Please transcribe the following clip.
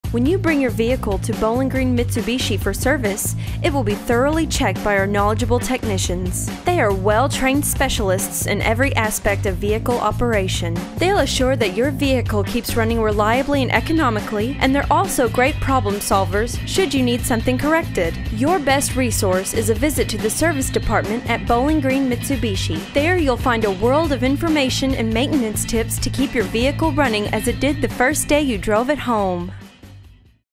When you bring your vehicle to Bowling Green Mitsubishi for service, it will be thoroughly checked by our knowledgeable technicians. They are well-trained specialists in every aspect of vehicle operation. They'll assure that your vehicle keeps running reliably and economically, and they're also great problem solvers should you need something corrected. Your best resource is a visit to the service department at Bowling Green Mitsubishi. There you'll find a world of information and maintenance tips to keep your vehicle running as it did the first day you drove it home.